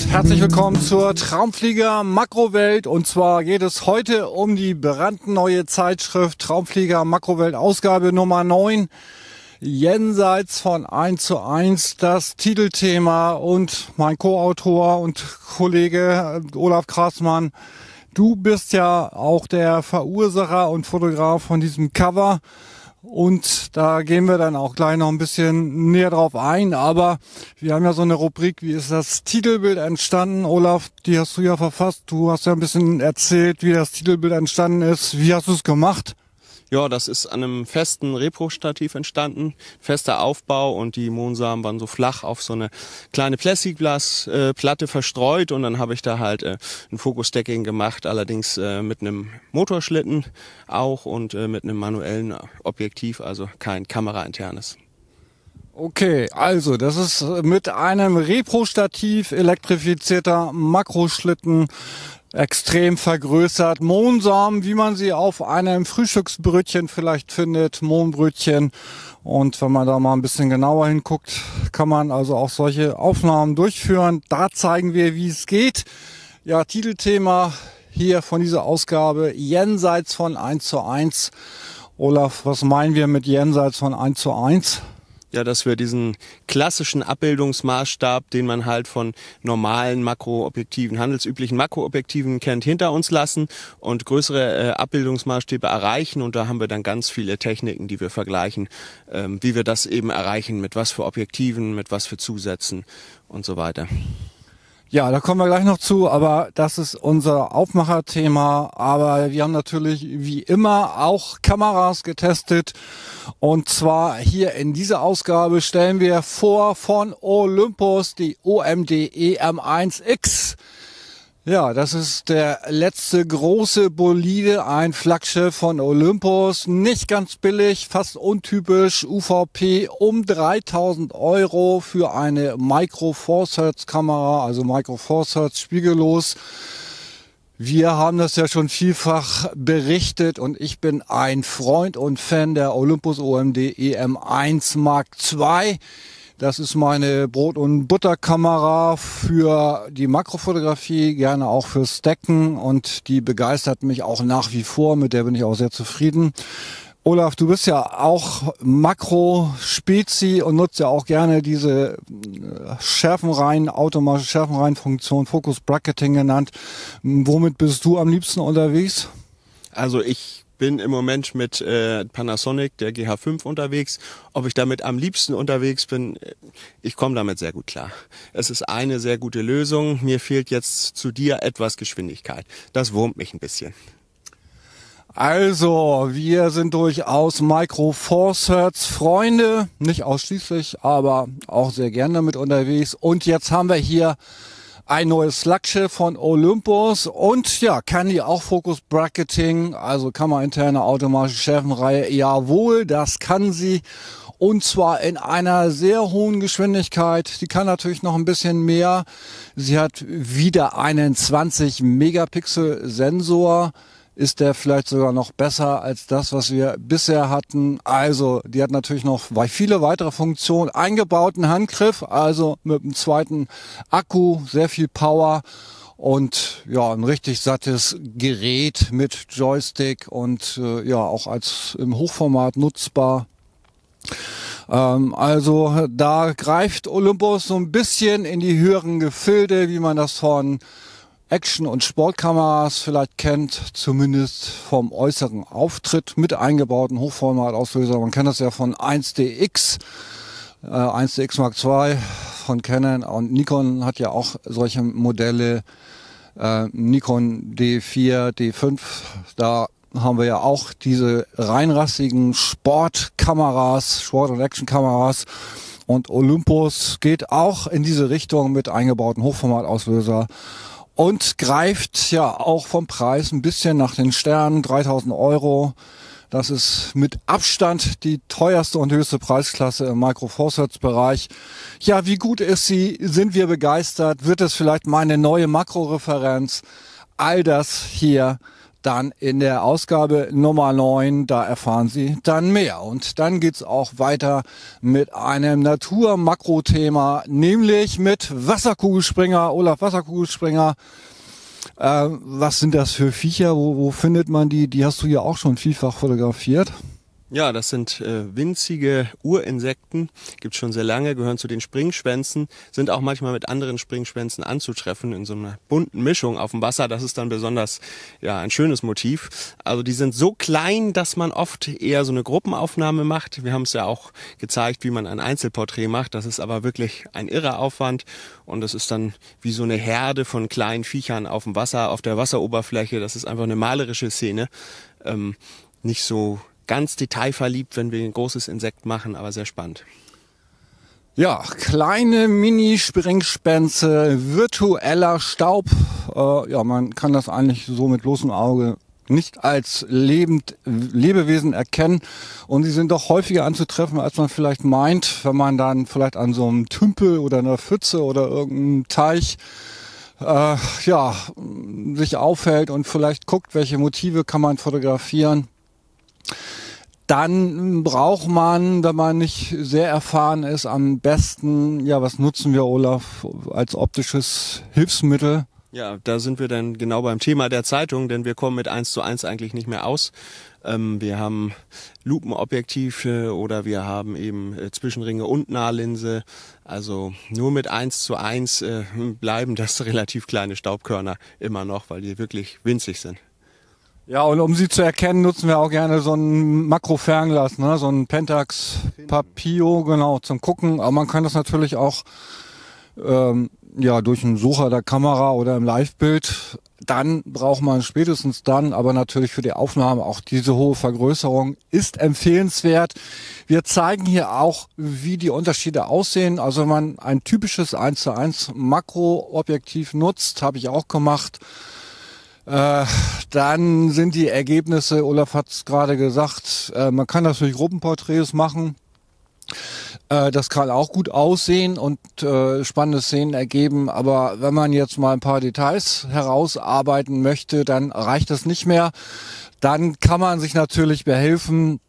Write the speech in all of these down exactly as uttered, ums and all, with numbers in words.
Herzlich willkommen zur Traumflieger Makrowelt, und zwar geht es heute um die brandneue Zeitschrift Traumflieger Makrowelt Ausgabe Nummer neun. Jenseits von eins zu eins das Titelthema, und mein Co-Autor und Kollege Olaf Krasmann, du bist ja auch der Verursacher und Fotograf von diesem Cover. Und da gehen wir dann auch gleich noch ein bisschen näher drauf ein. Aber wir haben ja so eine Rubrik, wie ist das Titelbild entstanden? Olaf, die hast du ja verfasst. Du hast ja ein bisschen erzählt, wie das Titelbild entstanden ist. Wie hast du es gemacht? Ja, das ist an einem festen Repro-Stativ entstanden, fester Aufbau, und die Mohnsamen waren so flach auf so eine kleine Plexiglasplatte äh, verstreut, und dann habe ich da halt äh, ein Fokus-Stacking gemacht, allerdings äh, mit einem Motorschlitten auch und äh, mit einem manuellen Objektiv, also kein kamerainternes. Okay, also das ist mit einem Repro-Stativ elektrifizierter Makroschlitten, extrem vergrößert. Mohnsamen, wie man sie auf einem Frühstücksbrötchen vielleicht findet, Mohnbrötchen. Und wenn man da mal ein bisschen genauer hinguckt, kann man also auch solche Aufnahmen durchführen. Da zeigen wir, wie es geht. Ja, Titelthema hier von dieser Ausgabe, jenseits von eins zu eins. Olaf, was meinen wir mit jenseits von eins zu eins? Ja, dass wir diesen klassischen Abbildungsmaßstab, den man halt von normalen Makroobjektiven, handelsüblichen Makroobjektiven kennt, hinter uns lassen und größere äh, Abbildungsmaßstäbe erreichen. Und da haben wir dann ganz viele Techniken, die wir vergleichen, ähm, wie wir das eben erreichen, mit was für Objektiven, mit was für Zusätzen und so weiter. Ja, da kommen wir gleich noch zu, aber das ist unser Aufmacherthema. Aber wir haben natürlich wie immer auch Kameras getestet, und zwar hier in dieser Ausgabe stellen wir vor von Olympus die O M D E M eins X. Ja, das ist der letzte große Bolide, ein Flaggschiff von Olympus, nicht ganz billig, fast untypisch, U V P um dreitausend Euro für eine Micro Four Thirds Kamera, also Micro Four Thirds spiegellos. Wir haben das ja schon vielfach berichtet, und ich bin ein Freund und Fan der Olympus O M D E M eins Mark zwei. Das ist meine Brot- und Butterkamera für die Makrofotografie, gerne auch fürs Stacken, und die begeistert mich auch nach wie vor, mit der bin ich auch sehr zufrieden. Olaf, du bist ja auch Makro-Spezi und nutzt ja auch gerne diese Schärfenreihen, automatische Schärfenreihenfunktion, Focus Bracketing genannt. Womit bist du am liebsten unterwegs? Also ich bin im Moment mit äh, Panasonic, der G H fünf, unterwegs. Ob ich damit am liebsten unterwegs bin, ich komme damit sehr gut klar. Es ist eine sehr gute Lösung. Mir fehlt jetzt zu dir etwas Geschwindigkeit. Das wurmt mich ein bisschen. Also, wir sind durchaus Micro Four Thirds Freunde, nicht ausschließlich, aber auch sehr gerne damit unterwegs. Und jetzt haben wir hier ein neues Flaggschiff von Olympus, und ja, kann die auch Focus Bracketing, also kamerainterne automatische Schärfenreihe? Jawohl, das kann sie, und zwar in einer sehr hohen Geschwindigkeit. Die kann natürlich noch ein bisschen mehr. Sie hat wieder einen zwanzig Megapixel Sensor. Ist der vielleicht sogar noch besser als das, was wir bisher hatten. Also, die hat natürlich noch viele weitere Funktionen. Eingebauten Handgriff, also mit einem zweiten Akku, sehr viel Power, und ja, ein richtig sattes Gerät mit Joystick und äh, ja, auch als im Hochformat nutzbar. Ähm, also, da greift Olympus so ein bisschen in die höheren Gefilde, wie man das von Action- und Sportkameras vielleicht kennt, zumindest vom äußeren Auftritt mit eingebauten Hochformatauslöser. Man kennt das ja von eins D X, äh, eins D X Mark zwei von Canon, und Nikon hat ja auch solche Modelle, äh, Nikon D vier, D fünf, da haben wir ja auch diese reinrassigen Sportkameras, Sport- und Actionkameras. Und Olympus geht auch in diese Richtung mit eingebauten Hochformatauslöser und greift ja auch vom Preis ein bisschen nach den Sternen, dreitausend Euro. Das ist mit Abstand die teuerste und höchste Preisklasse im Micro Four Thirds Bereich. Ja, wie gut ist sie? Sind wir begeistert? Wird es vielleicht meine neue Makroreferenz? All das hier dann in der Ausgabe Nummer neun, da erfahren Sie dann mehr. Und dann geht's auch weiter mit einem Natur-Makro-Thema, nämlich mit Wasserkugelspringer, Olaf Wasserkugelspringer. Äh, was sind das für Viecher? Wo, wo findet man die? Die hast du ja auch schon vielfach fotografiert. Ja, das sind äh, winzige Urinsekten, gibt's schon sehr lange, gehören zu den Springschwänzen, sind auch manchmal mit anderen Springschwänzen anzutreffen in so einer bunten Mischung auf dem Wasser. Das ist dann besonders ja ein schönes Motiv. Also die sind so klein, dass man oft eher so eine Gruppenaufnahme macht. Wir haben es ja auch gezeigt, wie man ein Einzelporträt macht. Das ist aber wirklich ein irrer Aufwand und das ist dann wie so eine Herde von kleinen Viechern auf dem Wasser, auf der Wasseroberfläche. Das ist einfach eine malerische Szene. Ähm, nicht so ganz detailverliebt, wenn wir ein großes Insekt machen, aber sehr spannend. Ja, kleine Mini-Springspätze, virtueller Staub. Äh, ja, man kann das eigentlich so mit bloßem Auge nicht als lebend Lebewesen erkennen. Und sie sind doch häufiger anzutreffen, als man vielleicht meint, wenn man dann vielleicht an so einem Tümpel oder einer Pfütze oder irgendeinem Teich äh, ja, sich aufhält und vielleicht guckt, welche Motive kann man fotografieren. Dann braucht man, wenn man nicht sehr erfahren ist, am besten, ja, was nutzen wir, Olaf, als optisches Hilfsmittel? Ja, da sind wir dann genau beim Thema der Zeitung, denn wir kommen mit eins zu eins eigentlich nicht mehr aus. Ähm, wir haben Lupenobjektive oder wir haben eben äh, Zwischenringe und Nahlinse. Also nur mit eins zu eins äh, bleiben das relativ kleine Staubkörner immer noch, weil die wirklich winzig sind. Ja, und um sie zu erkennen, nutzen wir auch gerne so ein Makrofernglas, ne? So ein Pentax Papio, genau, zum Gucken. Aber man kann das natürlich auch ähm, ja durch einen Sucher der Kamera oder im Livebild. Dann braucht man spätestens dann, aber natürlich für die Aufnahme auch diese hohe Vergrößerung ist empfehlenswert. Wir zeigen hier auch, wie die Unterschiede aussehen. Also wenn man ein typisches eins zu eins Makroobjektiv nutzt, habe ich auch gemacht, Äh, dann sind die Ergebnisse, Olaf hat es gerade gesagt, äh, man kann das für Gruppenporträts machen. Äh, das kann auch gut aussehen und äh, spannende Szenen ergeben. Aber wenn man jetzt mal ein paar Details herausarbeiten möchte, dann reicht das nicht mehr. Dann kann man sich natürlich behelfen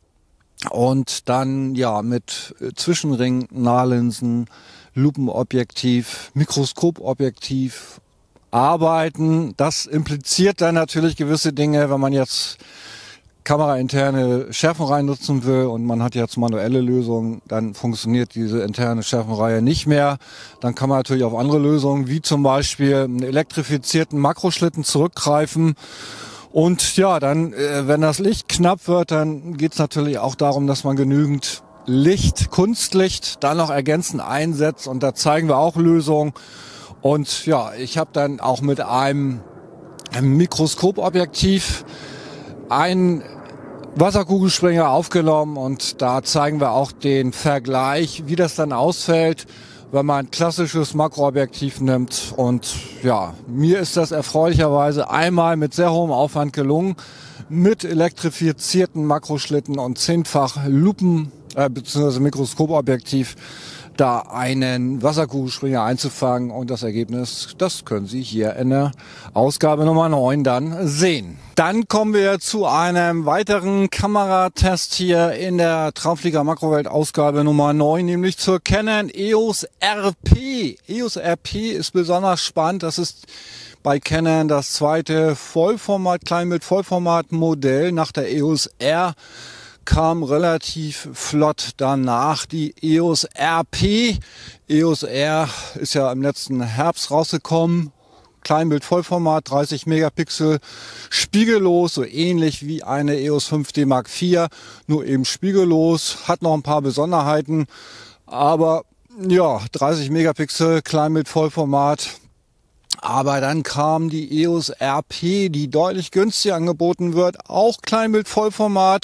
und dann ja mit Zwischenring, Nahlinsen, Lupenobjektiv, Mikroskopobjektiv arbeiten. Das impliziert dann natürlich gewisse Dinge, wenn man jetzt kamerainterne Schärfenreihen nutzen will und man hat jetzt manuelle Lösungen, dann funktioniert diese interne Schärfenreihe nicht mehr. Dann kann man natürlich auf andere Lösungen, wie zum Beispiel einen elektrifizierten Makroschlitten zurückgreifen. Und ja, dann, äh, wenn das Licht knapp wird, dann geht es natürlich auch darum, dass man genügend Licht, Kunstlicht, dann noch ergänzend einsetzt. Und da zeigen wir auch Lösungen. Und ja, ich habe dann auch mit einem, einem Mikroskopobjektiv einen Wasserkugelspringer aufgenommen und da zeigen wir auch den Vergleich, wie das dann ausfällt, wenn man ein klassisches Makroobjektiv nimmt. Und ja, mir ist das erfreulicherweise einmal mit sehr hohem Aufwand gelungen, mit elektrifizierten Makroschlitten und zehnfach Lupen äh, bzw. Mikroskopobjektiv da einen Wasserkugelspringer einzufangen und das Ergebnis, das können Sie hier in der Ausgabe Nummer neun dann sehen. Dann kommen wir zu einem weiteren Kameratest hier in der Traumflieger Makrowelt Ausgabe Nummer neun, nämlich zur Canon E O S R P. E O S R P ist besonders spannend, das ist bei Canon das zweite Vollformat, Kleinbild Vollformat Modell nach der E O S R. Kam relativ flott danach die E O S R P. E O S R ist ja im letzten Herbst rausgekommen. Kleinbild Vollformat, dreißig Megapixel, spiegellos, so ähnlich wie eine E O S fünf D Mark vier, nur eben spiegellos, hat noch ein paar Besonderheiten, aber ja, dreißig Megapixel, Kleinbild Vollformat. Aber dann kam die E O S R P, die deutlich günstiger angeboten wird, auch Kleinbild Vollformat.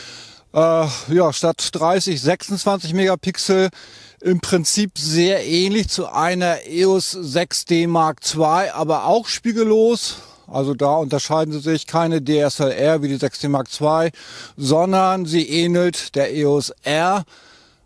Äh, ja, statt dreißig, sechsundzwanzig Megapixel, im Prinzip sehr ähnlich zu einer E O S sechs D Mark zwei, aber auch spiegellos. Also da unterscheiden sie sich, keine D S L R wie die sechs D Mark zwei, sondern sie ähnelt der E O S R,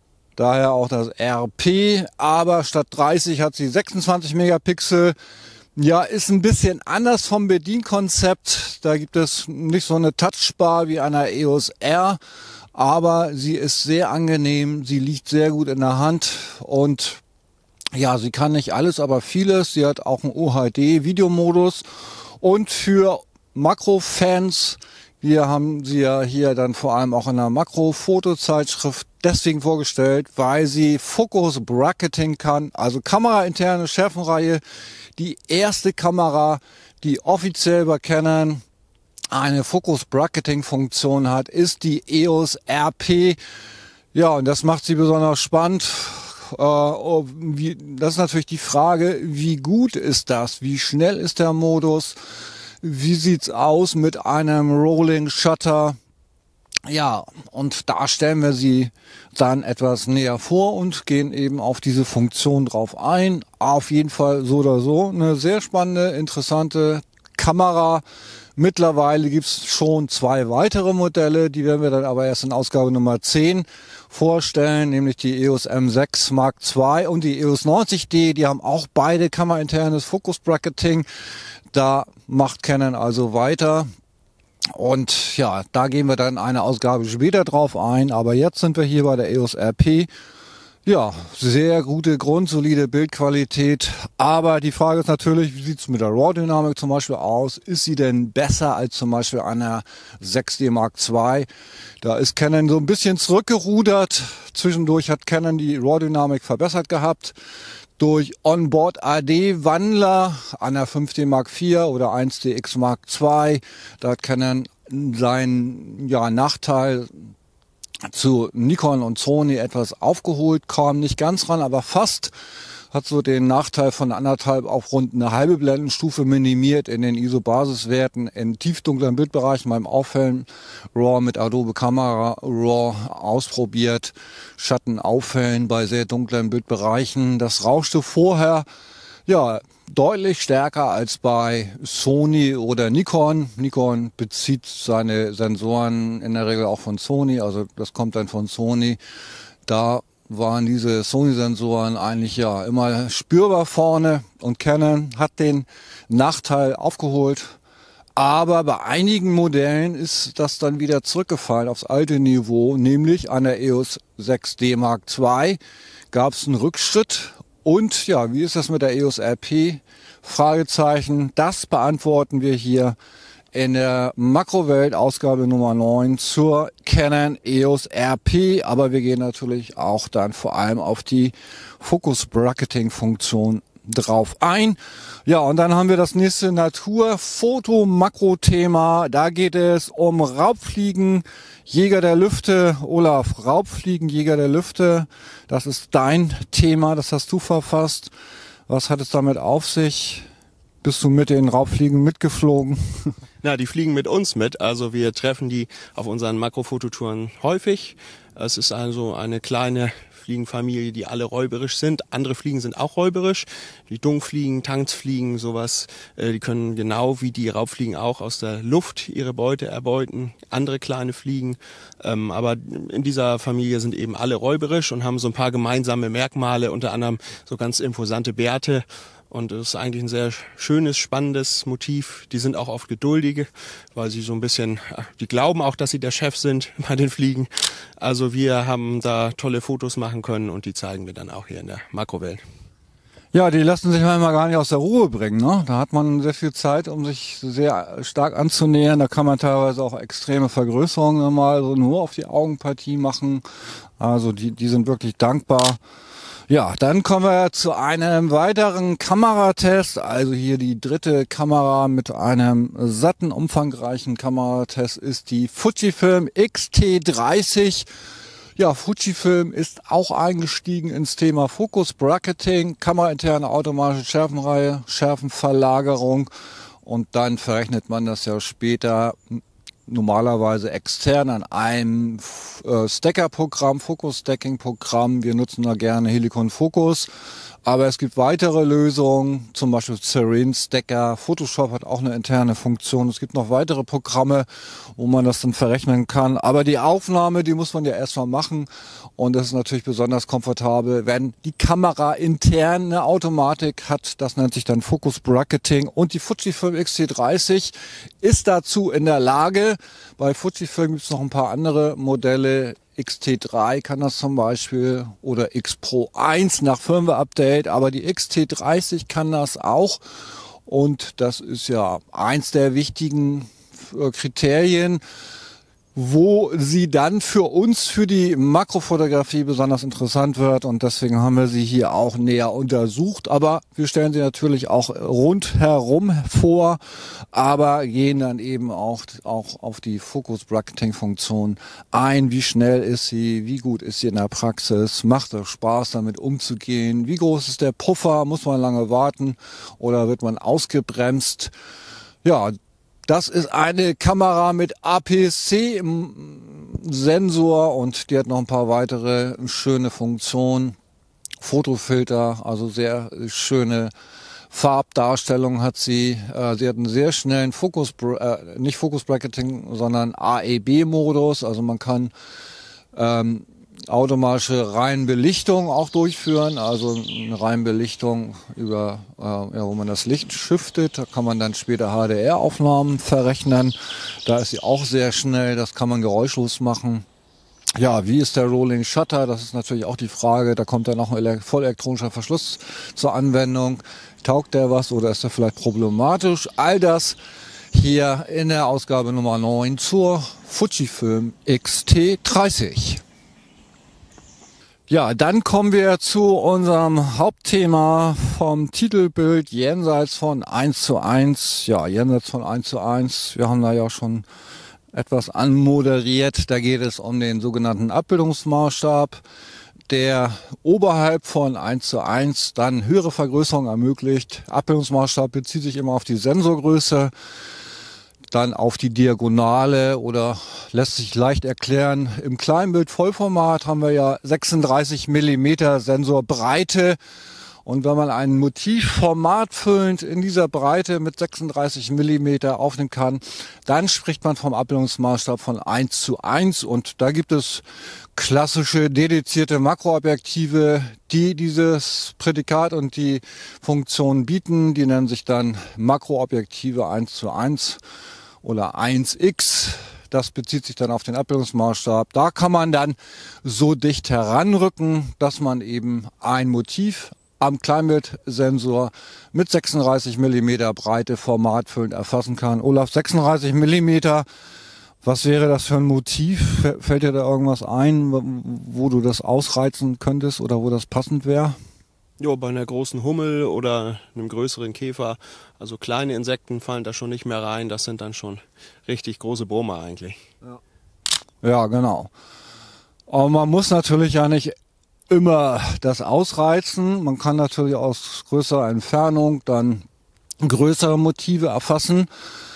daher auch das R P, aber statt dreißig hat sie sechsundzwanzig Megapixel Ja, ist ein bisschen anders vom Bedienkonzept. Da gibt es nicht so eine Touchbar wie einer E O S R, aber sie ist sehr angenehm, sie liegt sehr gut in der Hand und ja, sie kann nicht alles, aber vieles. Sie hat auch einen U H D-Videomodus und für Makro-Fans, wir haben sie ja hier dann vor allem auch in einer Makro-Fotozeitschrift deswegen vorgestellt, weil sie Focus Bracketing kann, also kamerainterne Schärfenreihe. Die erste Kamera, die offiziell bei Canon eine Focus Bracketing Funktion hat, ist die E O S R P. Ja, und das macht sie besonders spannend. Äh, wie, das ist natürlich die Frage, wie gut ist das? Wie schnell ist der Modus? Wie sieht's aus mit einem Rolling Shutter? Ja, und da stellen wir sie dann etwas näher vor und gehen eben auf diese Funktion drauf ein. Auf jeden Fall so oder so eine sehr spannende, interessante Kamera. Mittlerweile gibt's schon zwei weitere Modelle, die werden wir dann aber erst in Ausgabe Nummer zehn vorstellen, nämlich die E O S M sechs Mark zwei und die E O S neunzig D. Die haben auch beide kamerainternes Focus Bracketing. Da macht Canon also weiter. Und ja, da gehen wir dann eine Ausgabe später drauf ein. Aber jetzt sind wir hier bei der E O S R P. Ja, sehr gute, grundsolide Bildqualität. Aber die Frage ist natürlich, wie sieht's mit der RAW-Dynamik zum Beispiel aus? Ist sie denn besser als zum Beispiel einer sechs D Mark zwei? Da ist Canon so ein bisschen zurückgerudert. Zwischendurch hat Canon die RAW-Dynamik verbessert gehabt durch Onboard-A D-Wandler an der fünf D Mark vier oder eins D X Mark zwei. Da hat Canon seinen ja, Nachteil zu Nikon und Sony etwas aufgeholt, kam nicht ganz ran, aber fast. Hat so den Nachteil von anderthalb auf rund eine halbe Blendenstufe minimiert in den I S O-Basiswerten in tiefdunklen Bildbereichen beim Auffällen. RAW mit Adobe Camera Raw ausprobiert. Schatten auffällen bei sehr dunklen Bildbereichen. Das rauschte vorher ja deutlich stärker als bei Sony oder Nikon. Nikon bezieht seine Sensoren in der Regel auch von Sony, also das kommt dann von Sony. Da waren diese Sony-Sensoren eigentlich ja immer spürbar vorne und Canon hat den Nachteil aufgeholt. Aber bei einigen Modellen ist das dann wieder zurückgefallen aufs alte Niveau, nämlich an der E O S sechs D Mark zwei gab es einen Rückschritt. Und ja, wie ist das mit der E O S R P? Fragezeichen, das beantworten wir hier in der Makrowelt Ausgabe Nummer neun zur Canon E O S R P, aber wir gehen natürlich auch dann vor allem auf die Focus Bracketing Funktion drauf ein. Ja, und dann haben wir das nächste Natur-Foto-Makro-Thema. Da geht es um Raubfliegen, Jäger der Lüfte. Olaf, Raubfliegen, Jäger der Lüfte, das ist dein Thema, das hast du verfasst. Was hat es damit auf sich? Bist du mit den Raubfliegen mitgeflogen? Na, die fliegen mit uns mit. Also wir treffen die auf unseren Makrofototouren häufig. Es ist also eine kleine Fliegenfamilie, die alle räuberisch sind. Andere Fliegen sind auch räuberisch. Die Dungfliegen, Tanzfliegen, sowas, äh, die können genau wie die Raubfliegen auch aus der Luft ihre Beute erbeuten. Andere kleine Fliegen. Ähm, aber in dieser Familie sind eben alle räuberisch und haben so ein paar gemeinsame Merkmale, unter anderem so ganz imposante Bärte. Und es ist eigentlich ein sehr schönes, spannendes Motiv. Die sind auch oft geduldige, weil sie so ein bisschen, die glauben auch, dass sie der Chef sind bei den Fliegen. Also wir haben da tolle Fotos machen können und die zeigen wir dann auch hier in der Makrowelt. Ja, die lassen sich manchmal gar nicht aus der Ruhe bringen, ne? Da hat man sehr viel Zeit, um sich sehr stark anzunähern. Da kann man teilweise auch extreme Vergrößerungen mal so nur auf die Augenpartie machen. Also die, die sind wirklich dankbar. Ja, dann kommen wir zu einem weiteren Kameratest, also hier die dritte Kamera mit einem satten, umfangreichen Kameratest ist die Fujifilm X T dreißig. Ja, Fujifilm ist auch eingestiegen ins Thema Focus Bracketing, kamerainterne automatische Schärfenreihe, Schärfenverlagerung und dann verrechnet man das ja später normalerweise extern an einem äh, Stacker-Programm, Focus-Stacking-Programm. Wir nutzen da gerne Helicon Focus. Aber es gibt weitere Lösungen, zum Beispiel Serene Stacker. Photoshop hat auch eine interne Funktion. Es gibt noch weitere Programme, wo man das dann verrechnen kann. Aber die Aufnahme, die muss man ja erstmal machen. Und das ist natürlich besonders komfortabel, wenn die Kamera intern eine Automatik hat. Das nennt sich dann Focus Bracketing. Und die Fujifilm X T dreißig ist dazu in der Lage. Bei Fujifilm gibt es noch ein paar andere Modelle. X T drei kann das zum Beispiel oder X Pro eins nach Firmware-Update, aber die X T dreißig kann das auch und das ist ja eins der wichtigen Kriterien, wo sie dann für uns, für die Makrofotografie besonders interessant wird und deswegen haben wir sie hier auch näher untersucht, aber wir stellen sie natürlich auch rundherum vor, aber gehen dann eben auch, auch auf die Focus Bracketing Funktion ein, wie schnell ist sie, wie gut ist sie in der Praxis, macht es Spaß damit umzugehen, wie groß ist der Puffer, muss man lange warten oder wird man ausgebremst, ja. Das ist eine Kamera mit A P S C-Sensor und die hat noch ein paar weitere schöne Funktionen. Fotofilter, also sehr schöne Farbdarstellung hat sie. Sie hat einen sehr schnellen Fokus, äh, nicht Focus Bracketing, sondern A E B-Modus. Also man kann ähm, automatische Reihenbelichtung auch durchführen, also eine Reihenbelichtung über, äh, ja, wo man das Licht shiftet, da kann man dann später H D R-Aufnahmen verrechnen, da ist sie auch sehr schnell, das kann man geräuschlos machen. Ja, wie ist der Rolling Shutter? Das ist natürlich auch die Frage, da kommt dann noch ein vollelektronischer Verschluss zur Anwendung, taugt der was oder ist der vielleicht problematisch? All das hier in der Ausgabe Nummer neun zur Fujifilm X T dreißig. Ja, dann kommen wir zu unserem Hauptthema vom Titelbild jenseits von eins zu eins. Ja, jenseits von eins zu eins. Wir haben da ja schon etwas anmoderiert. Da geht es um den sogenannten Abbildungsmaßstab, der oberhalb von eins zu eins dann höhere Vergrößerung ermöglicht. Abbildungsmaßstab bezieht sich immer auf die Sensorgröße, dann auf die Diagonale oder lässt sich leicht erklären. Im Kleinbild Vollformat haben wir ja sechsunddreißig Millimeter Sensorbreite und wenn man ein Motiv formatfüllend in dieser Breite mit sechsunddreißig Millimeter aufnehmen kann, dann spricht man vom Abbildungsmaßstab von eins zu eins und da gibt es klassische dedizierte Makroobjektive, die dieses Prädikat und die Funktion bieten. Die nennen sich dann Makroobjektive eins zu eins oder eins X. Das bezieht sich dann auf den Abbildungsmaßstab. Da kann man dann so dicht heranrücken, dass man eben ein Motiv am Kleinbildsensor mit sechsunddreißig Millimeter Breite formatfüllend erfassen kann. Olaf, sechsunddreißig Millimeter, was wäre das für ein Motiv? Fällt dir da irgendwas ein, wo du das ausreizen könntest oder wo das passend wäre? Ja, bei einer großen Hummel oder einem größeren Käfer. Also kleine Insekten fallen da schon nicht mehr rein. Das sind dann schon richtig große Brummer eigentlich. Ja, ja, genau. Aber man muss natürlich ja nicht immer das ausreizen. Man kann natürlich aus größerer Entfernung dann größere Motive erfassen.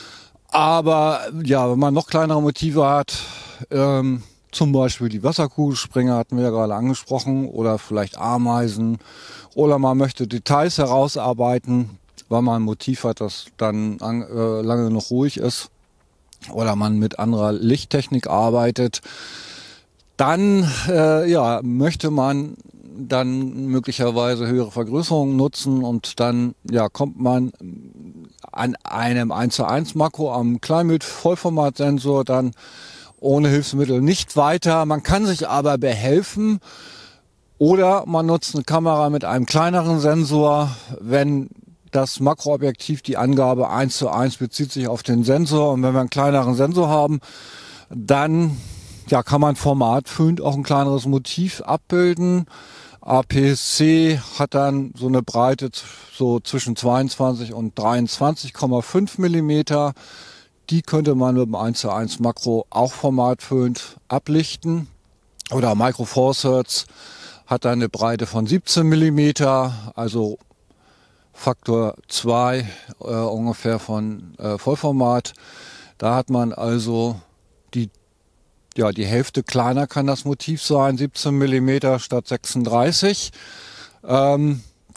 Aber ja, wenn man noch kleinere Motive hat, ähm, zum Beispiel die Wasserkugelspringer hatten wir ja gerade angesprochen oder vielleicht Ameisen oder man möchte Details herausarbeiten, weil man ein Motiv hat, das dann an, äh, lange noch ruhig ist oder man mit anderer Lichttechnik arbeitet, dann äh, ja, möchte man dann möglicherweise höhere Vergrößerungen nutzen und dann ja, kommt man an einem eins zu eins Makro am Kleinbild-Vollformatsensor dann ohne Hilfsmittel nicht weiter. Man kann sich aber behelfen oder man nutzt eine Kamera mit einem kleineren Sensor, wenn das Makroobjektiv die Angabe eins zu eins bezieht sich auf den Sensor und wenn wir einen kleineren Sensor haben, dann ja, kann man formatfüllend auch ein kleineres Motiv abbilden. A P S C hat dann so eine Breite so zwischen zweiundzwanzig und dreiundzwanzig Komma fünf Millimeter. Die könnte man mit dem eins zu eins Makro auch formatfüllend ablichten. Oder Micro Four Thirds hat dann eine Breite von siebzehn Millimeter, also Faktor zwei äh, ungefähr von äh, Vollformat. Da hat man also die, ja, die Hälfte kleiner kann das Motiv sein, siebzehn Millimeter statt sechsunddreißig. Ähm,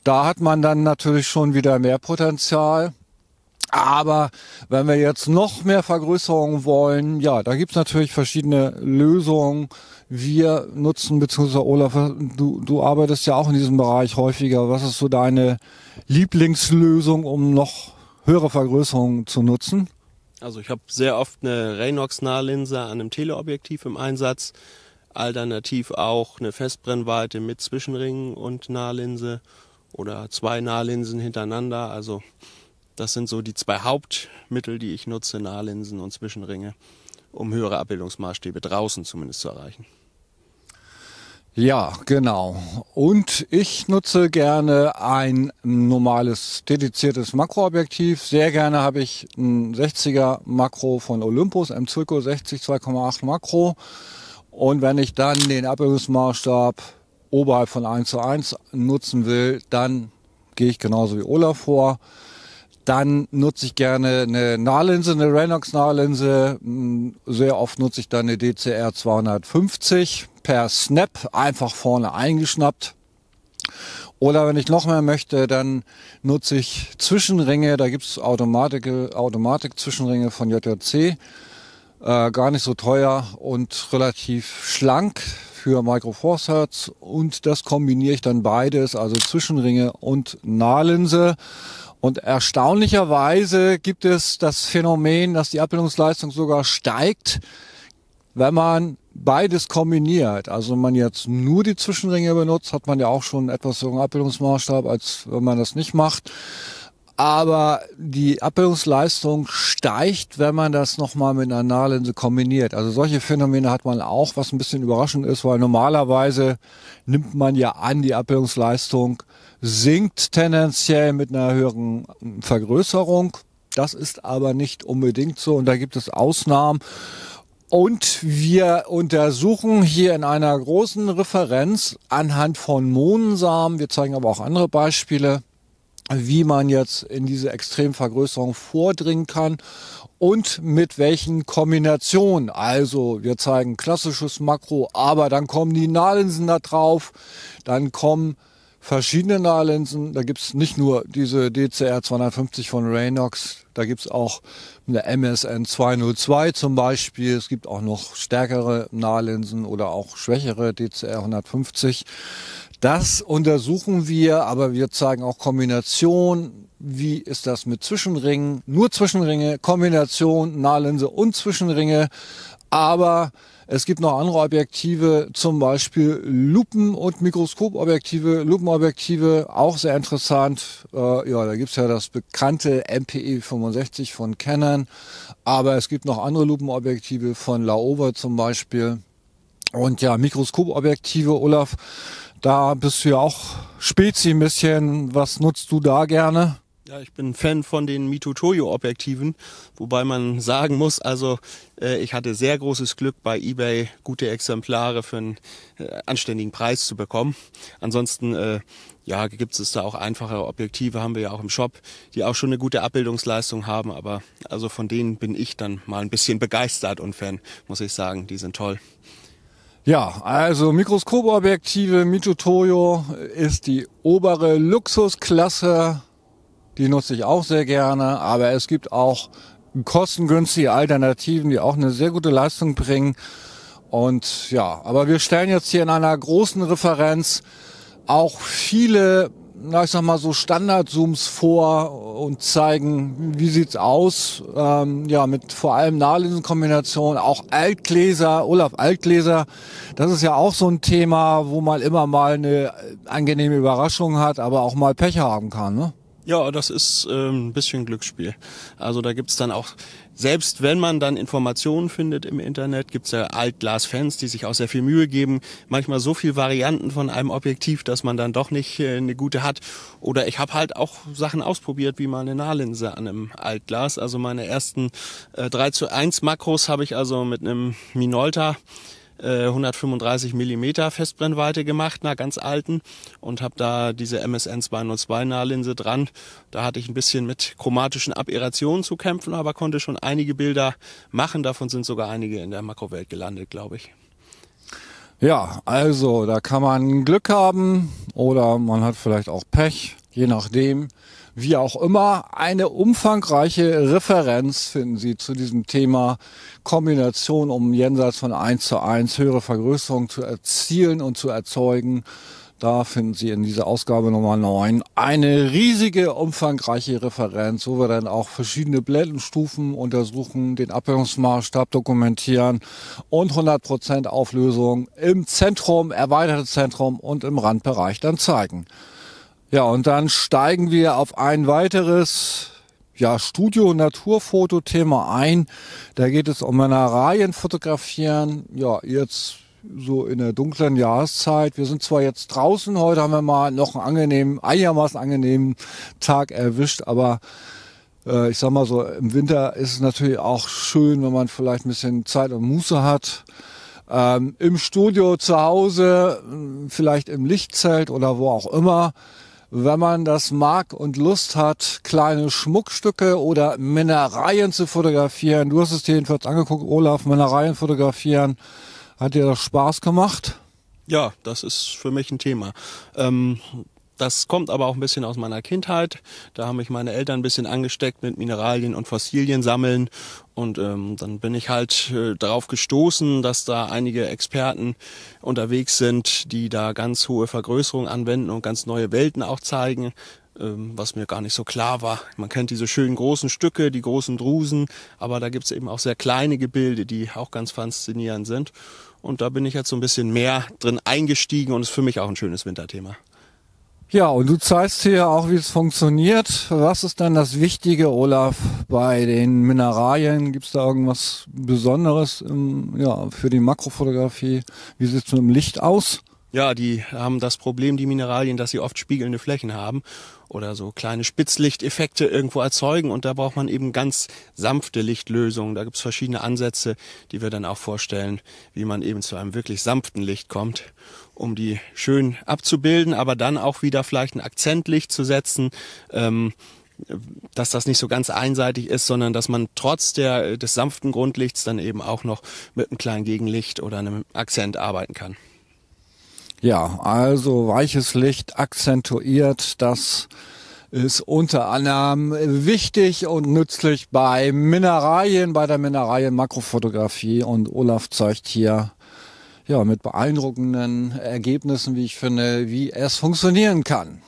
da hat man dann natürlich schon wieder mehr Potenzial. Aber wenn wir jetzt noch mehr Vergrößerung wollen, ja, da gibt's natürlich verschiedene Lösungen. Wir nutzen, beziehungsweise Olaf, du, du arbeitest ja auch in diesem Bereich häufiger. Was ist so deine Lieblingslösung, um noch höhere Vergrößerungen zu nutzen? Also ich habe sehr oft eine Raynox-Nahlinse an einem Teleobjektiv im Einsatz. Alternativ auch eine Festbrennweite mit Zwischenringen und Nahlinse oder zwei Nahlinsen hintereinander. Also das sind so die zwei Hauptmittel, die ich nutze, Nahlinsen und Zwischenringe, um höhere Abbildungsmaßstäbe draußen zumindest zu erreichen. Ja, genau. Und ich nutze gerne ein normales dediziertes Makroobjektiv. Sehr gerne habe ich ein sechziger Makro von Olympus, M Circo sechzig zwei Komma acht Makro. Und wenn ich dann den Abbildungsmaßstab oberhalb von eins zu eins nutzen will, dann gehe ich genauso wie Olaf vor. Dann nutze ich gerne eine Nahlinse, eine Raynox-Nahlinse. Sehr oft nutze ich dann eine D C R zweihundertfünfzig per Snap, einfach vorne eingeschnappt. Oder wenn ich noch mehr möchte, dann nutze ich Zwischenringe. Da gibt's Automatik, Automatik-Zwischenringe von J J C. Äh, gar nicht so teuer und relativ schlank für Micro Four Thirds. Und das kombiniere ich dann beides, also Zwischenringe und Nahlinse. Und erstaunlicherweise gibt es das Phänomen, dass die Abbildungsleistung sogar steigt, wenn man beides kombiniert. Also wenn man jetzt nur die Zwischenringe benutzt, hat man ja auch schon etwas höheren Abbildungsmaßstab, als wenn man das nicht macht. Aber die Abbildungsleistung steigt, wenn man das nochmal mit einer Nahlinse kombiniert. Also solche Phänomene hat man auch, was ein bisschen überraschend ist, weil normalerweise nimmt man ja an, die Abbildungsleistung sinkt tendenziell mit einer höheren Vergrößerung. Das ist aber nicht unbedingt so und da gibt es Ausnahmen. Und wir untersuchen hier in einer großen Referenz anhand von Mohnsamen, wir zeigen aber auch andere Beispiele, wie man jetzt in diese Extremvergrößerung vordringen kann und mit welchen Kombinationen. Also wir zeigen klassisches Makro, aber dann kommen die Nahlinsen da drauf, dann kommen verschiedene Nahlinsen. Da gibt's nicht nur diese D C R zweihundertfünfzig von Raynox, da gibt's auch eine M S N zweihundertzwei zum Beispiel. Es gibt auch noch stärkere Nahlinsen oder auch schwächere D C R hundertfünfzig. Das untersuchen wir, aber wir zeigen auch Kombination. Wie ist das mit Zwischenringen? Nur Zwischenringe, Kombination, Nahlinse und Zwischenringe. Aber es gibt noch andere Objektive, zum Beispiel Lupen- und Mikroskopobjektive. Lupenobjektive, auch sehr interessant. Äh, ja, da gibt's ja das bekannte M P E fünfundsechzig von Canon. Aber es gibt noch andere Lupenobjektive von Laowa zum Beispiel. Und ja, Mikroskopobjektive, Olaf, da bist du ja auch Spezi ein bisschen. Was nutzt du da gerne? Ja, ich bin Fan von den Mitutoyo-Objektiven, wobei man sagen muss, also äh, ich hatte sehr großes Glück, bei eBay gute Exemplare für einen äh, anständigen Preis zu bekommen. Ansonsten äh, ja, gibt es da auch einfache Objektive, haben wir ja auch im Shop, die auch schon eine gute Abbildungsleistung haben, aber also von denen bin ich dann mal ein bisschen begeistert und Fan, muss ich sagen, die sind toll. Ja, also Mikroskopobjektive, Mitutoyo ist die obere Luxusklasse. Die nutze ich auch sehr gerne, aber es gibt auch kostengünstige Alternativen, die auch eine sehr gute Leistung bringen. Und ja, aber wir stellen jetzt hier in einer großen Referenz auch viele, na ich sag mal so Standardzooms vor und zeigen, wie sieht's aus, ähm, ja mit vor allem Nahlinsenkombinationen, auch Altgläser, Olaf Altgläser, das ist ja auch so ein Thema, wo man immer mal eine angenehme Überraschung hat, aber auch mal Pech haben kann, ne? Ja, das ist ähm, ein bisschen Glücksspiel. Also da gibt's dann auch, selbst wenn man dann Informationen findet im Internet, gibt's ja Altglas-Fans, die sich auch sehr viel Mühe geben. Manchmal so viel Varianten von einem Objektiv, dass man dann doch nicht äh, eine gute hat. Oder ich habe halt auch Sachen ausprobiert, wie mal eine Nahlinse an einem Altglas. Also meine ersten äh, drei zu eins Makros habe ich also mit einem Minolta hundertfünfunddreißig Millimeter Festbrennweite gemacht, einer ganz alten, und habe da diese M S N zweihundertzwei Nahlinse dran. Da hatte ich ein bisschen mit chromatischen Aberrationen zu kämpfen, aber konnte schon einige Bilder machen. Davon sind sogar einige in der Makrowelt gelandet, glaube ich. Ja, also da kann man Glück haben oder man hat vielleicht auch Pech, je nachdem. Wie auch immer, eine umfangreiche Referenz finden Sie zu diesem Thema Kombination, um jenseits von eins zu eins höhere Vergrößerung zu erzielen und zu erzeugen. Da finden Sie in dieser Ausgabe Nummer neun eine riesige, umfangreiche Referenz, wo wir dann auch verschiedene Blendenstufen untersuchen, den Abbildungsmaßstab dokumentieren und hundert Prozent Auflösung im Zentrum, erweitertes Zentrum und im Randbereich dann zeigen. Ja, und dann steigen wir auf ein weiteres ja, Studio-Naturfoto-Thema ein. Da geht es um Mineralien fotografieren. Ja, jetzt so in der dunklen Jahreszeit. Wir sind zwar jetzt draußen, heute haben wir mal noch einen angenehmen, einigermaßen angenehmen Tag erwischt, aber äh, ich sag mal so, im Winter ist es natürlich auch schön, wenn man vielleicht ein bisschen Zeit und Muße hat. Ähm, im Studio zu Hause, vielleicht im Lichtzelt oder wo auch immer. Wenn man das mag und Lust hat, kleine Schmuckstücke oder Mineralien zu fotografieren. Du hast es dir jedenfalls angeguckt, Olaf, Mineralien fotografieren. Hat dir das Spaß gemacht? Ja, das ist für mich ein Thema. Ähm, das kommt aber auch ein bisschen aus meiner Kindheit. Da haben mich meine Eltern ein bisschen angesteckt mit Mineralien und Fossilien sammeln. Und ähm, dann bin ich halt äh, darauf gestoßen, dass da einige Experten unterwegs sind, die da ganz hohe Vergrößerungen anwenden und ganz neue Welten auch zeigen, ähm, was mir gar nicht so klar war. Man kennt diese schönen großen Stücke, die großen Drusen, aber da gibt's eben auch sehr kleine Gebilde, die auch ganz faszinierend sind. Und da bin ich jetzt so ein bisschen mehr drin eingestiegen und ist für mich auch ein schönes Winterthema. Ja, und du zeigst hier auch, wie es funktioniert. Was ist dann das Wichtige, Olaf, bei den Mineralien? Gibt es da irgendwas Besonderes im, ja, für die Makrofotografie? Wie sieht es mit dem Licht aus? Ja, die haben das Problem, die Mineralien, dass sie oft spiegelnde Flächen haben oder so kleine Spitzlichteffekte irgendwo erzeugen. Und da braucht man eben ganz sanfte Lichtlösungen. Da gibt's verschiedene Ansätze, die wir dann auch vorstellen, wie man eben zu einem wirklich sanften Licht kommt, um die schön abzubilden, aber dann auch wieder vielleicht ein Akzentlicht zu setzen, ähm, dass das nicht so ganz einseitig ist, sondern dass man trotz der, des sanften Grundlichts dann eben auch noch mit einem kleinen Gegenlicht oder einem Akzent arbeiten kann. Ja, also weiches Licht akzentuiert, das ist unter anderem wichtig und nützlich bei Mineralien, bei der Mineralien-Makrofotografie, und Olaf zeigt hier ja mit beeindruckenden Ergebnissen, wie ich finde, wie es funktionieren kann.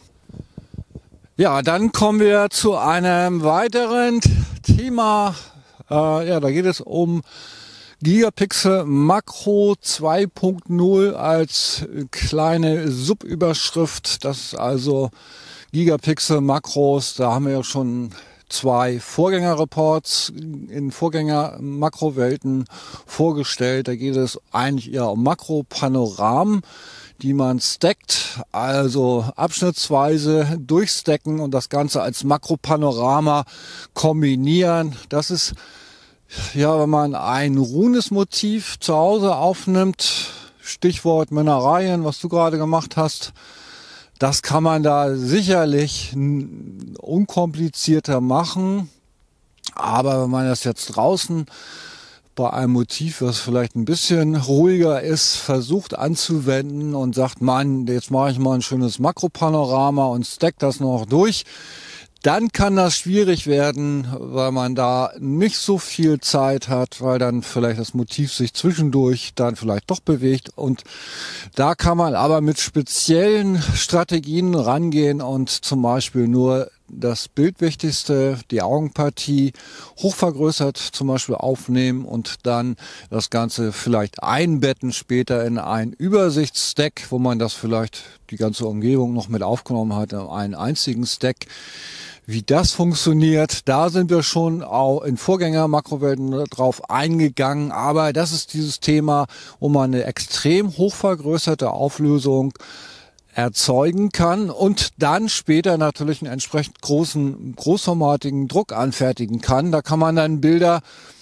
Ja, dann kommen wir zu einem weiteren Thema. Äh, ja, da geht es um Gigapixel Makro zwei Punkt null als kleine Subüberschrift. Das ist also Gigapixel Makros. Da haben wir ja schon zwei Vorgängerreports in Vorgänger-Makrowelten vorgestellt. Da geht es eigentlich eher um Makropanoramen, die man stackt, also abschnittsweise durchstacken und das Ganze als Makropanorama kombinieren. Das ist, ja, wenn man ein ruhendes Motiv zu Hause aufnimmt, Stichwort Mineralien, was du gerade gemacht hast, das kann man da sicherlich unkomplizierter machen. Aber wenn man das jetzt draußen bei einem Motiv, was vielleicht ein bisschen ruhiger ist, versucht anzuwenden und sagt, Mann, jetzt mache ich mal ein schönes Makropanorama und stack das noch durch, dann kann das schwierig werden, weil man da nicht so viel Zeit hat, weil dann vielleicht das Motiv sich zwischendurch dann vielleicht doch bewegt. Und da kann man aber mit speziellen Strategien rangehen und zum Beispiel nur das Bildwichtigste, die Augenpartie, hochvergrößert zum Beispiel aufnehmen und dann das Ganze vielleicht einbetten später in einen Übersichtsstack, wo man das vielleicht die ganze Umgebung noch mit aufgenommen hat, in einen einzigen Stack. Wie das funktioniert, da sind wir schon auch in Vorgänger-Makrowelten drauf eingegangen. Aber das ist dieses Thema, wo man eine extrem hochvergrößerte Auflösung erzeugen kann und dann später natürlich einen entsprechend großen, großformatigen Druck anfertigen kann. Da kann man dann Bilder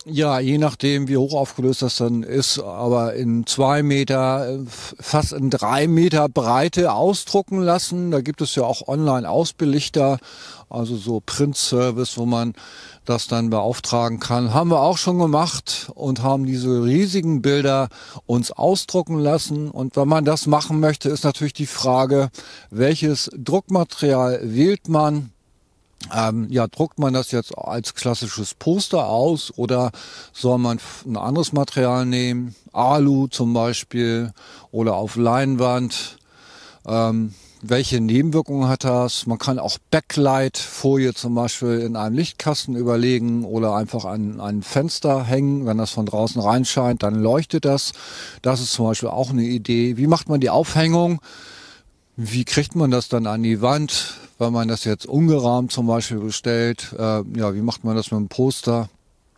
Ja, je nachdem, wie hoch aufgelöst das dann ist, aber in zwei Meter, fast in drei Meter Breite ausdrucken lassen. Da gibt es ja auch Online-Ausbelichter, also so Print-Service, wo man das dann beauftragen kann. Haben wir auch schon gemacht und haben diese riesigen Bilder uns ausdrucken lassen. Und wenn man das machen möchte, ist natürlich die Frage, welches Druckmaterial wählt man? Ähm, ja, druckt man das jetzt als klassisches Poster aus oder soll man ein anderes Material nehmen, Alu zum Beispiel oder auf Leinwand? Ähm, welche Nebenwirkungen hat das? Man kann auch Backlight-Folie zum Beispiel in einem Lichtkasten überlegen oder einfach an ein Fenster hängen. Wenn das von draußen reinscheint, dann leuchtet das. Das ist zum Beispiel auch eine Idee. Wie macht man die Aufhängung? Wie kriegt man das dann an die Wand, wenn man das jetzt ungerahmt zum Beispiel bestellt? Äh, ja, wie macht man das mit einem Poster?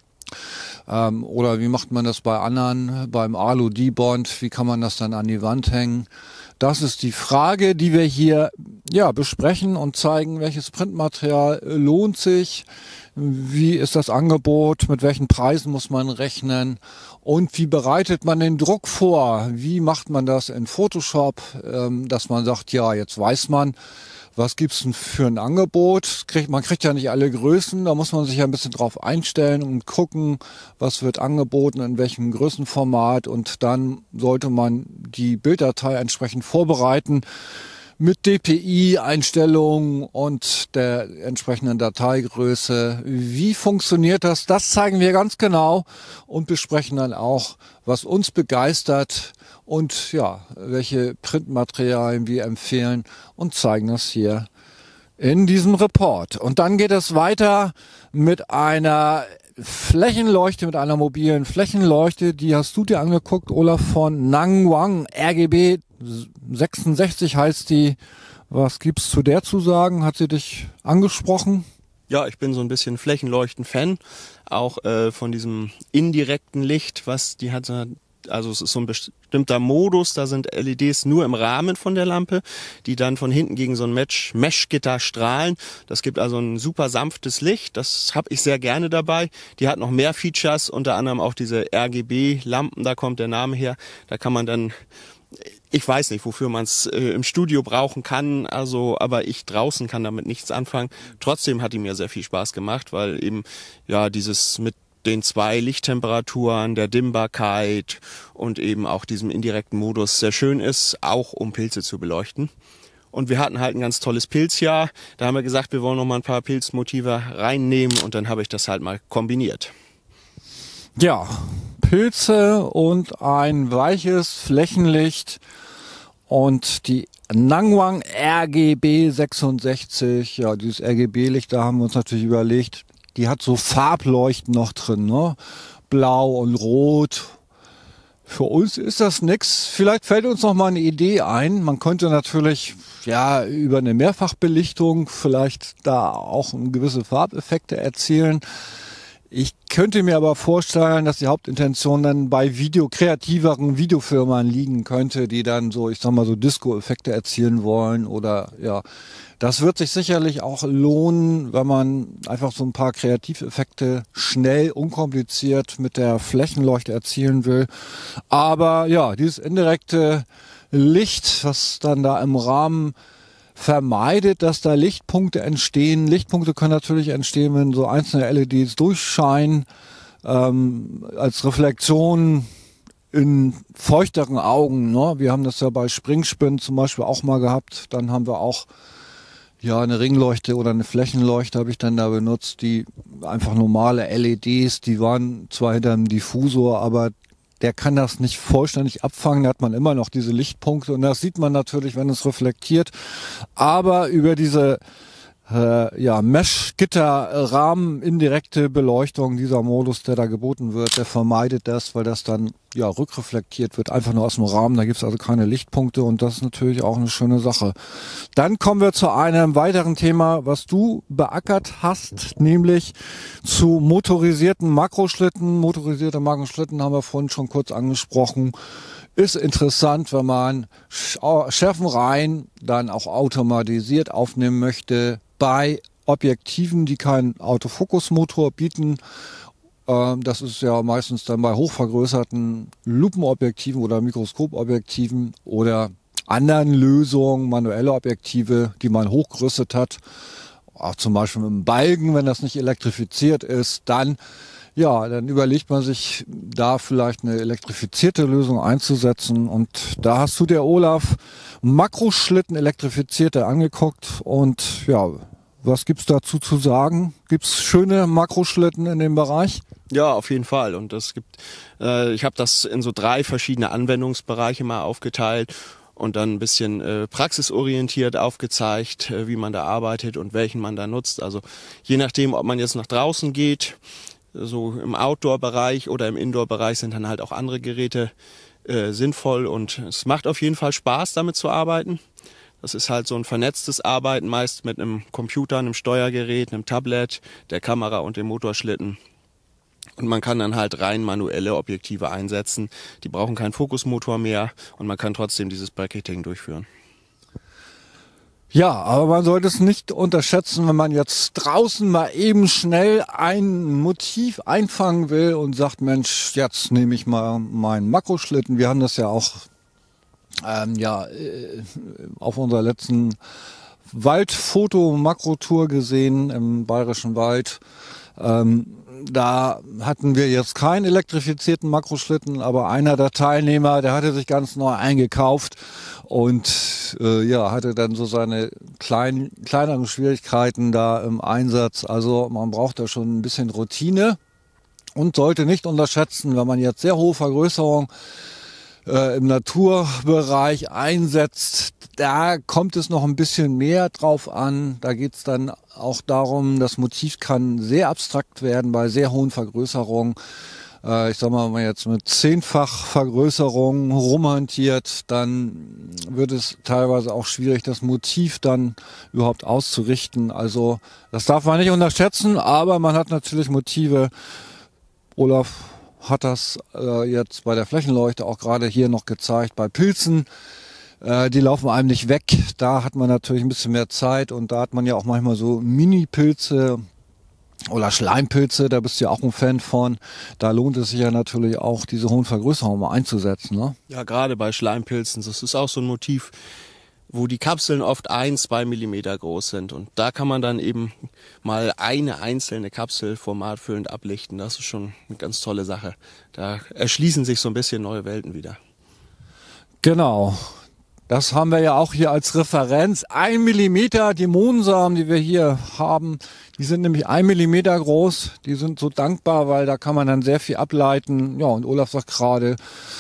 Ähm, oder wie macht man das bei anderen, beim Alu-Debond? Wie kann man das dann an die Wand hängen? Das ist die Frage, die wir hier ja besprechen und zeigen, welches Printmaterial lohnt sich, wie ist das Angebot, mit welchen Preisen muss man rechnen und wie bereitet man den Druck vor? Wie macht man das in Photoshop, ähm, dass man sagt, ja, jetzt weiß man, was gibt's denn für ein Angebot? Kriegt, man kriegt ja nicht alle Größen, da muss man sich ja ein bisschen drauf einstellen und gucken, was wird angeboten, in welchem Größenformat, und dann sollte man die Bilddatei entsprechend vorbereiten mit D P I-Einstellungen und der entsprechenden Dateigröße. Wie funktioniert das? Das zeigen wir ganz genau und besprechen dann auch, was uns begeistert und ja, welche Printmaterialien wir empfehlen und zeigen das hier in diesem Report. Und dann geht es weiter mit einer Flächenleuchte, mit einer mobilen Flächenleuchte. Die hast du dir angeguckt, Olaf, von Nangwang, R G B sechsundsechzig heißt die. Was gibt's zu der zu sagen? Hat sie dich angesprochen? Ja, ich bin so ein bisschen Flächenleuchten-Fan, auch äh, von diesem indirekten Licht, was die hat. Also es ist so ein bestimmter Modus, da sind L E Ds nur im Rahmen von der Lampe, die dann von hinten gegen so ein Mesh- Meshgitter strahlen. Das gibt also ein super sanftes Licht, das habe ich sehr gerne dabei. Die hat noch mehr Features, unter anderem auch diese R G B-Lampen, da kommt der Name her. Da kann man dann, ich weiß nicht, wofür man es äh, im Studio brauchen kann, also, aber ich draußen kann damit nichts anfangen. Trotzdem hat die mir sehr viel Spaß gemacht, weil eben ja dieses mit den zwei Lichttemperaturen, der Dimmbarkeit und eben auch diesem indirekten Modus sehr schön ist, auch um Pilze zu beleuchten. Und wir hatten halt ein ganz tolles Pilzjahr. Da haben wir gesagt, wir wollen noch mal ein paar Pilzmotive reinnehmen und dann habe ich das halt mal kombiniert. Ja, Pilze und ein weiches Flächenlicht und die Nangwang R G B sechsundsechzig. Ja, dieses R G B-Licht, da haben wir uns natürlich überlegt, die hat so Farbleuchten noch drin, ne? Blau und Rot. Für uns ist das nix. Vielleicht fällt uns noch mal eine Idee ein. Man könnte natürlich ja über eine Mehrfachbelichtung vielleicht da auch gewisse Farbeffekte erzielen. Ich könnte mir aber vorstellen, dass die Hauptintention dann bei Video, kreativeren Videofirmen liegen könnte, die dann so, ich sag mal, so Disco-Effekte erzielen wollen oder ja. Das wird sich sicherlich auch lohnen, wenn man einfach so ein paar Kreativeffekte schnell, unkompliziert mit der Flächenleuchte erzielen will. Aber ja, dieses indirekte Licht, was dann da im Rahmen vermeidet, dass da Lichtpunkte entstehen. Lichtpunkte können natürlich entstehen, wenn so einzelne L E Ds durchscheinen, ähm, als Reflexion in feuchteren Augen. Ne? Wir haben das ja bei Springspinnen zum Beispiel auch mal gehabt. Dann haben wir auch ja eine Ringleuchte oder eine Flächenleuchte habe ich dann da benutzt, die einfach normale L E Ds, die waren zwar hinter einem Diffusor, aber der kann das nicht vollständig abfangen, da hat man immer noch diese Lichtpunkte und das sieht man natürlich, wenn es reflektiert. Aber über diese äh, ja, Mesh-Gitter-Rahmen, indirekte Beleuchtung, dieser Modus, der da geboten wird, der vermeidet das, weil das dann ja rückreflektiert wird, einfach nur aus dem Rahmen. Da gibt es also keine Lichtpunkte und das ist natürlich auch eine schöne Sache. Dann kommen wir zu einem weiteren Thema, was du beackert hast, nämlich zu motorisierten Makroschlitten. Motorisierte Makroschlitten haben wir vorhin schon kurz angesprochen. Ist interessant, wenn man Schärfenreihen dann auch automatisiert aufnehmen möchte bei Objektiven, die keinen Autofokusmotor bieten. Ähm, das ist ja meistens dann bei hochvergrößerten Lupenobjektiven oder Mikroskopobjektiven oder anderen Lösungen, manuelle Objektive, die man hochgerüstet hat. Auch zum Beispiel mit einem Balken, wenn das nicht elektrifiziert ist, dann ja, dann überlegt man sich, da vielleicht eine elektrifizierte Lösung einzusetzen. Und da hast du dir, Olaf, Makroschlitten elektrifizierte angeguckt. Und ja, was gibt's dazu zu sagen? Gibt's schöne Makroschlitten in dem Bereich? Ja, auf jeden Fall. Und es gibt, äh, ich habe das in so drei verschiedene Anwendungsbereiche mal aufgeteilt und dann ein bisschen äh, praxisorientiert aufgezeigt, äh, wie man da arbeitet und welchen man da nutzt. Also je nachdem, ob man jetzt nach draußen geht, so im Outdoor-Bereich oder im Indoor-Bereich sind dann halt auch andere Geräte äh, sinnvoll und es macht auf jeden Fall Spaß, damit zu arbeiten. Das ist halt so ein vernetztes Arbeiten, meist mit einem Computer, einem Steuergerät, einem Tablet, der Kamera und dem Motorschlitten. Und man kann dann halt rein manuelle Objektive einsetzen. Die brauchen keinen Fokusmotor mehr und man kann trotzdem dieses Bracketing durchführen. Ja, aber man sollte es nicht unterschätzen, wenn man jetzt draußen mal eben schnell ein Motiv einfangen will und sagt, Mensch, jetzt nehme ich mal meinen Makroschlitten. Wir haben das ja auch ähm, ja, äh, auf unserer letzten Waldfoto-Makrotour gesehen im Bayerischen Wald. Ähm, Da hatten wir jetzt keinen elektrifizierten Makroschlitten, aber einer der Teilnehmer, der hatte sich ganz neu eingekauft und äh, ja, hatte dann so seine kleinen, kleineren Schwierigkeiten da im Einsatz. Also man braucht da schon ein bisschen Routine und sollte nicht unterschätzen, wenn man jetzt sehr hohe Vergrößerung äh, im Naturbereich einsetzt, da kommt es noch ein bisschen mehr drauf an. Da geht es dann auch darum, das Motiv kann sehr abstrakt werden bei sehr hohen Vergrößerungen. Äh, ich sag mal, wenn man jetzt mit zehnfach Vergrößerung rumhantiert, dann wird es teilweise auch schwierig, das Motiv dann überhaupt auszurichten. Also das darf man nicht unterschätzen, aber man hat natürlich Motive. Olaf hat das äh, jetzt bei der Flächenleuchte auch gerade hier noch gezeigt, bei Pilzen. Äh, die laufen einem nicht weg. Da hat man natürlich ein bisschen mehr Zeit und da hat man ja auch manchmal so Mini-Pilze oder Schleimpilze, da bist du ja auch ein Fan von. Da lohnt es sich ja natürlich auch, diese hohen Vergrößerungen mal einzusetzen, ne? Ja, gerade bei Schleimpilzen, das ist auch so ein Motiv, wo die Kapseln oft ein, zwei Millimeter groß sind. Und da kann man dann eben mal eine einzelne Kapsel formatfüllend ablichten. Das ist schon eine ganz tolle Sache. Da erschließen sich so ein bisschen neue Welten wieder. Genau. Das haben wir ja auch hier als Referenz. Ein Millimeter, die Mohnsamen, die wir hier haben, die sind nämlich ein Millimeter groß. Die sind so dankbar, weil da kann man dann sehr viel ableiten. Ja, und Olaf sagt gerade,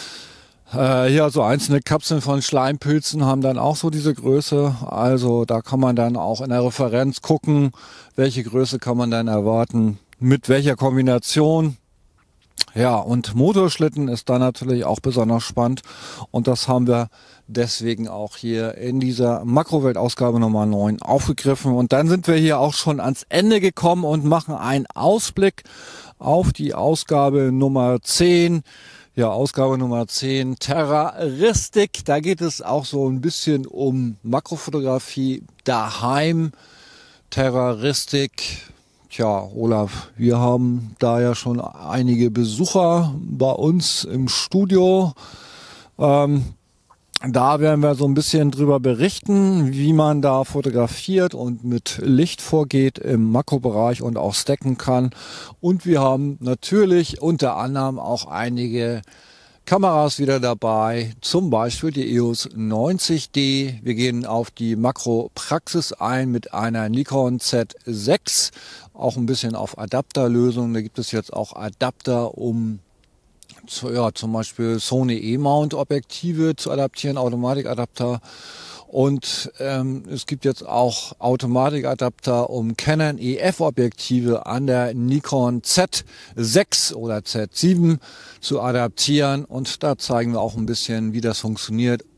Äh, ja, so einzelne Kapseln von Schleimpilzen haben dann auch so diese Größe. Also da kann man dann auch in der Referenz gucken, welche Größe kann man dann erwarten, mit welcher Kombination. Ja, und Motorschlitten ist da natürlich auch besonders spannend. Und das haben wir deswegen auch hier in dieser Makrowelt-Ausgabe Nummer neun aufgegriffen. Und dann sind wir hier auch schon ans Ende gekommen und machen einen Ausblick auf die Ausgabe Nummer zehn. Ja, Ausgabe Nummer zehn, Terraristik. Da geht es auch so ein bisschen um Makrofotografie daheim. Terraristik. Tja, Olaf, wir haben da ja schon einige Besucher bei uns im Studio. Ähm, Da werden wir so ein bisschen drüber berichten, wie man da fotografiert und mit Licht vorgeht im Makrobereich und auch stacken kann. Und wir haben natürlich unter anderem auch einige Kameras wieder dabei, zum Beispiel die E O S neunzig D. Wir gehen auf die Makropraxis ein mit einer Nikon Z sechs, auch ein bisschen auf Adapterlösungen. Da gibt es jetzt auch Adapter, um ja, zum Beispiel Sony E-Mount-Objektive zu adaptieren, Automatikadapter. Und ähm, es gibt jetzt auch Automatikadapter, um Canon E F-Objektive an der Nikon Z sechs oder Z sieben zu adaptieren. Und da zeigen wir auch ein bisschen, wie das funktioniert.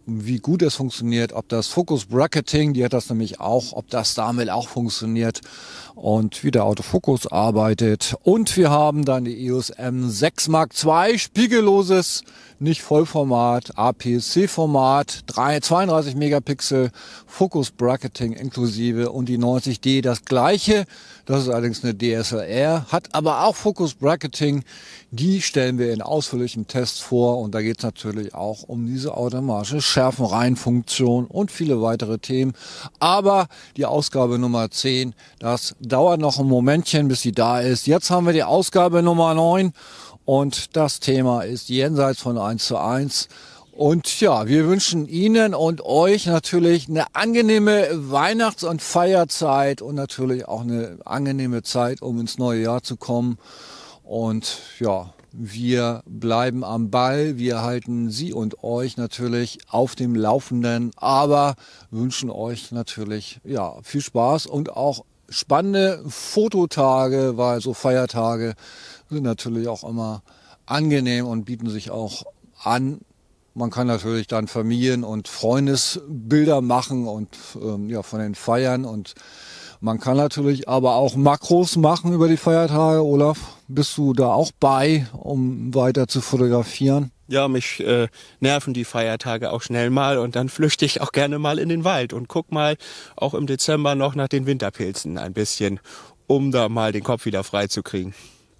wie gut es funktioniert, ob das Focus Bracketing, die hat das nämlich auch, ob das damit auch funktioniert und wie der Autofokus arbeitet. Und wir haben dann die E O S M sechs Mark zwei, spiegelloses, nicht Vollformat, A P S C-Format, zweiunddreißig Megapixel, Focus Bracketing inklusive und die neunzig D das gleiche. Das ist allerdings eine D S L R, hat aber auch Focus Bracketing. Die stellen wir in ausführlichem Test vor und da geht es natürlich auch um diese automatische Schärfenreihenfunktion und viele weitere Themen. Aber die Ausgabe Nummer zehn, das dauert noch ein Momentchen, bis sie da ist. Jetzt haben wir die Ausgabe Nummer neun und das Thema ist jenseits von eins zu eins. Und ja, wir wünschen Ihnen und euch natürlich eine angenehme Weihnachts- und Feierzeit und natürlich auch eine angenehme Zeit, um ins neue Jahr zu kommen. Und ja, wir bleiben am Ball, wir halten Sie und euch natürlich auf dem Laufenden, aber wünschen euch natürlich ja viel Spaß und auch spannende Fototage, weil so Feiertage sind natürlich auch immer angenehm und bieten sich auch an. Man kann natürlich dann Familien- und Freundesbilder machen und ähm, ja von den Feiern und man kann natürlich aber auch Makros machen über die Feiertage. Olaf, bist du da auch bei, um weiter zu fotografieren? Ja, mich äh, nerven die Feiertage auch schnell mal und dann flüchte ich auch gerne mal in den Wald und guck mal auch im Dezember noch nach den Winterpilzen ein bisschen, um da mal den Kopf wieder frei zu kriegen.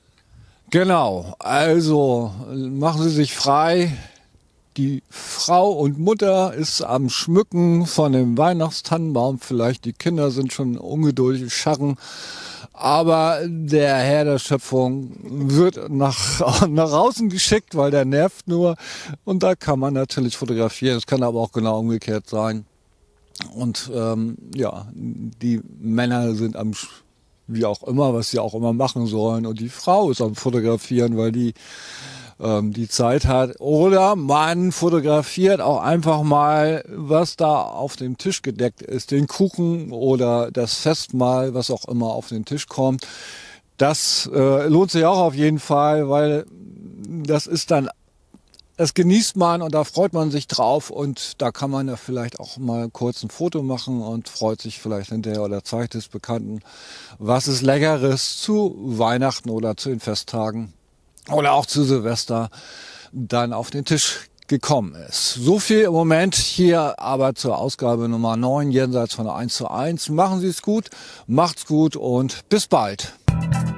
Genau, also machen Sie sich frei. Die Frau und Mutter ist am Schmücken von dem Weihnachtstannenbaum. Vielleicht die Kinder sind schon ungeduldig, scharren. Aber der Herr der Schöpfung wird nach, nach außen geschickt, weil der nervt nur. Und da kann man natürlich fotografieren. Es kann aber auch genau umgekehrt sein. Und ähm, ja, die Männer sind am, wie auch immer, was sie auch immer machen sollen. Und die Frau ist am Fotografieren, weil die die Zeit hat. Oder man fotografiert auch einfach mal, was da auf dem Tisch gedeckt ist, den Kuchen oder das Festmahl, was auch immer auf den Tisch kommt. Das äh, lohnt sich auch auf jeden Fall, weil das ist dann, das genießt man und da freut man sich drauf und da kann man ja vielleicht auch mal kurz ein Foto machen und freut sich vielleicht hinterher oder zeigt es Bekannten, was es Leckeres zu Weihnachten oder zu den Festtagen oder auch zu Silvester dann auf den Tisch gekommen ist. So viel im Moment hier aber zur Ausgabe Nummer neun, jenseits von eins zu eins. Machen Sie es gut, macht's gut und bis bald.